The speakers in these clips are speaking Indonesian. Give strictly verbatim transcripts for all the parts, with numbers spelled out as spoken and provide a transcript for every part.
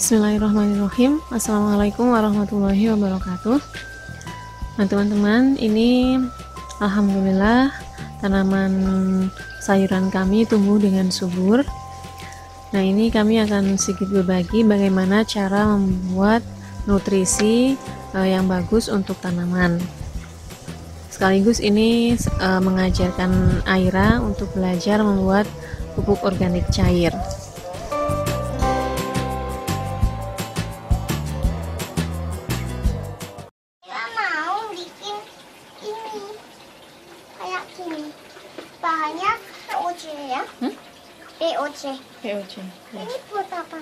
Bismillahirrahmanirrahim. Assalamualaikum warahmatullahi wabarakatuh. Nah teman-teman, ini alhamdulillah tanaman sayuran kami tumbuh dengan subur. Nah ini kami akan sedikit berbagi bagaimana cara membuat nutrisi eh, yang bagus untuk tanaman. Sekaligus ini eh, mengajarkan Aira untuk belajar membuat pupuk organik cair. Bahannya P O C ya? Hmm? P O C. P O C. Ya. Ini buat apa?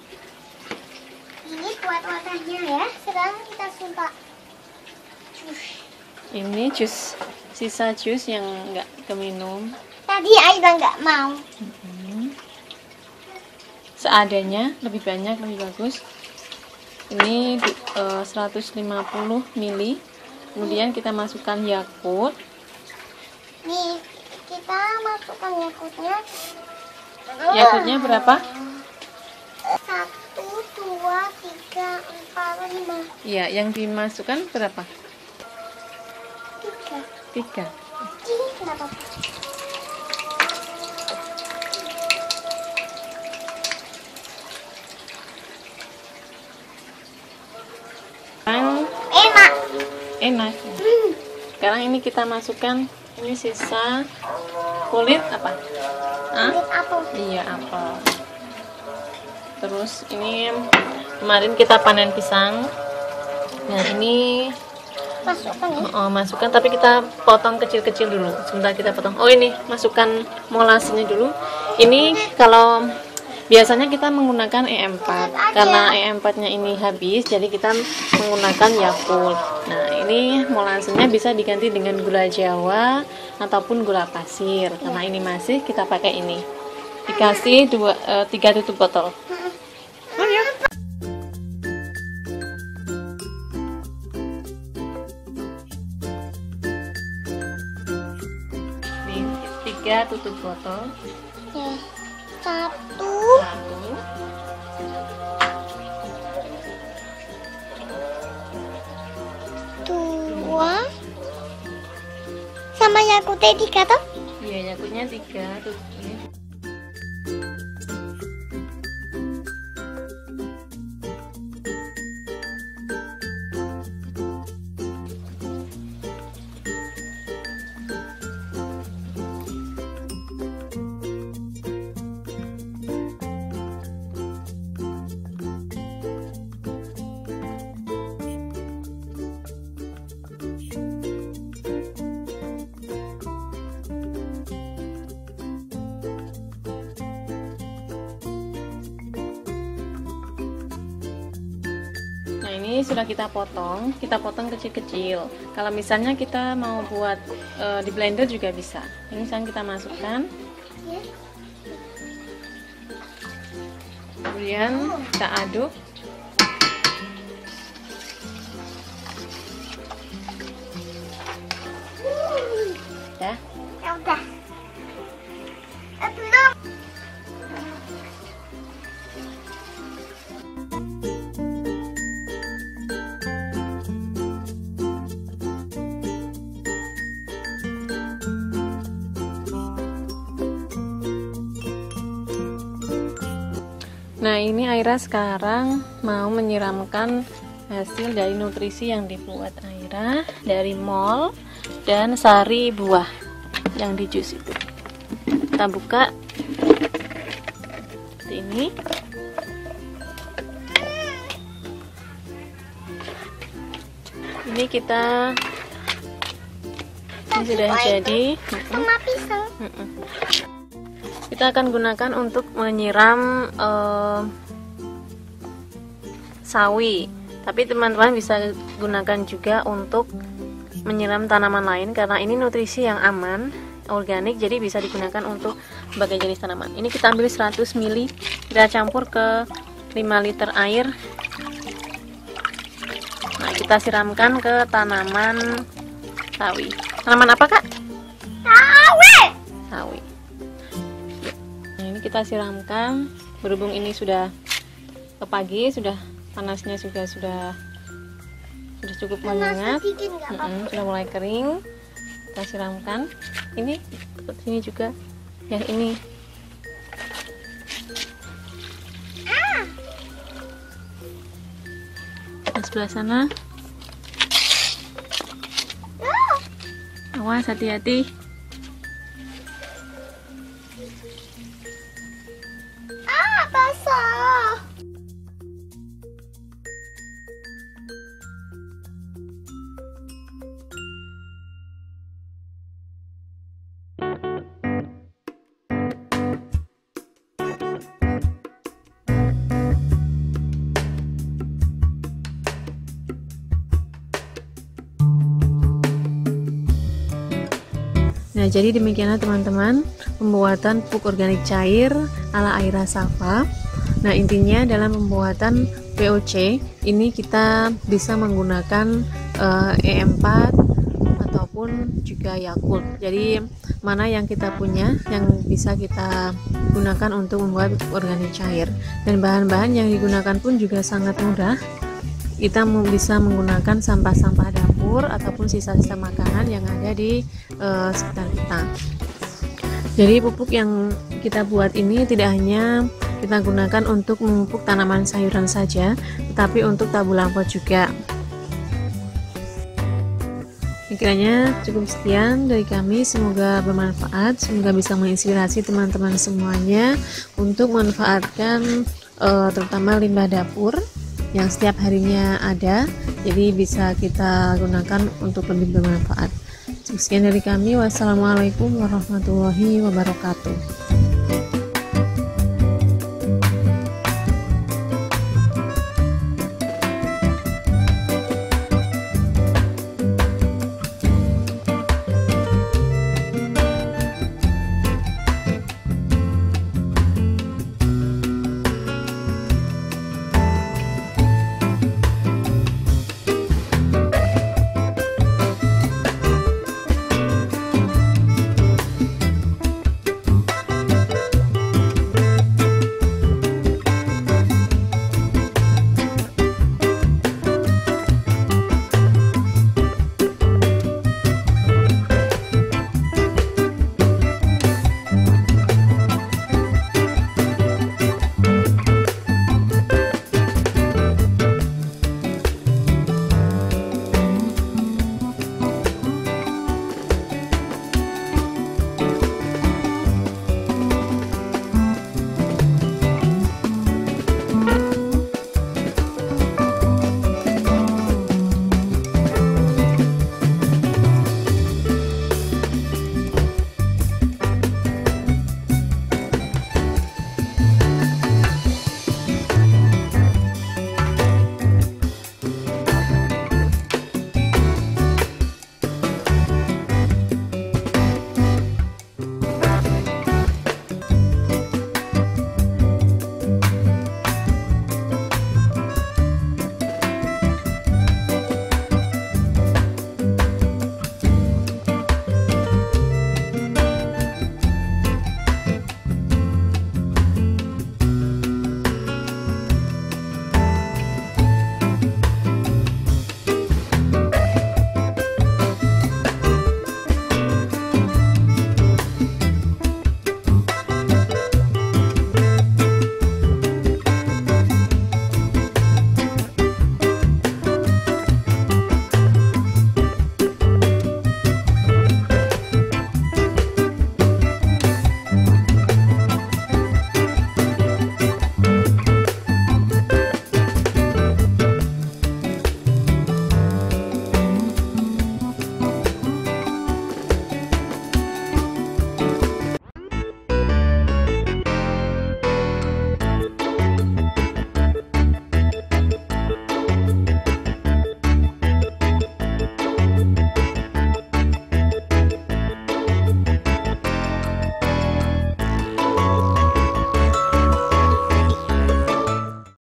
Ini buat wadahnya ya. Sekarang kita sumpah jus. Ini jus, sisa jus yang nggak keminum. Tadi Aida nggak mau. Hmm. Seadanya, lebih banyak lebih bagus. Ini uh, seratus lima puluh mililiter. Kemudian kita masukkan Yakult. Nih. Kita masukkan Yakultnya. Yakultnya berapa? Satu, dua, tiga, empat, lima. Iya, yang dimasukkan berapa? Tiga. Tiga. Ini berapa? Enak. Enak. Hmm. Sekarang ini kita masukkan. Ini sisa kulit apa? Hah? Kulit apel. Iya, apel. Terus ini kemarin kita panen pisang. Nah ini masukkan ya? Oh, masukkan, tapi kita potong kecil-kecil dulu. Sebentar kita potong. Oh ini masukkan molasenya dulu. Ini kalau biasanya kita menggunakan E empat. Karena E empat-nya ini habis, jadi kita menggunakan Yakult. Nah, ini molasenya bisa diganti dengan gula Jawa ataupun gula pasir. Karena ini masih, kita pakai ini. Dikasih dua, e, tiga tutup botol. Oh ya. Ini tiga tutup botol. Ya. Satu. Satu. Dua. Sama Yakultnya tiga toh? Iya, Yakultnya tiga tuh. Nah ini sudah kita potong, kita potong kecil-kecil. Kalau misalnya kita mau buat e, di blender juga bisa. Ini misalnya kita masukkan, kemudian kita aduk. Ya. Ya udah. Eh, belum. Nah ini Aira sekarang mau menyiramkan hasil dari nutrisi yang dibuat Aira dari mall dan sari buah yang di jus itu. Kita buka seperti ini. Ini kita ini sudah jadi sama pisang. Kita akan gunakan untuk menyiram eh, sawi, tapi teman-teman bisa gunakan juga untuk menyiram tanaman lain karena ini nutrisi yang aman, organik, jadi bisa digunakan untuk berbagai jenis tanaman. Ini kita ambil seratus mililiter, kita campur ke lima liter air. Nah, kita siramkan ke tanaman sawi. Tanaman apa, Kak? Sawi. Sawi. Nah, ini kita siramkan. Berhubung ini sudah pagi sudah panasnya juga sudah sudah cukup Panas menyengat. sedikit nggak apa-apa. Mm-mm, sudah mulai kering. Kita siramkan. Ini seperti ini juga. Yang ini. Di sebelah sana. Awas, hati-hati. Ah, basah. Nah, jadi demikianlah teman-teman pembuatan pupuk organik cair ala Aira Safa. Nah, intinya dalam pembuatan P O C ini kita bisa menggunakan uh, E empat ataupun juga Yakult. Jadi mana yang kita punya yang bisa kita gunakan untuk membuat pupuk organik cair. Dan bahan-bahan yang digunakan pun juga sangat mudah. Kita bisa menggunakan sampah-sampah dapur ataupun sisa-sisa makanan yang ada di uh, sekitar kita. Jadi pupuk yang kita buat ini tidak hanya kita gunakan untuk memupuk tanaman sayuran saja, tetapi untuk tabur lampau juga. Kiranya cukup sekian dari kami, semoga bermanfaat, semoga bisa menginspirasi teman-teman semuanya untuk memanfaatkan uh, terutama limbah dapur yang setiap harinya ada, jadi bisa kita gunakan untuk lebih bermanfaat. Sekian dari kami, wassalamualaikum warahmatullahi wabarakatuh.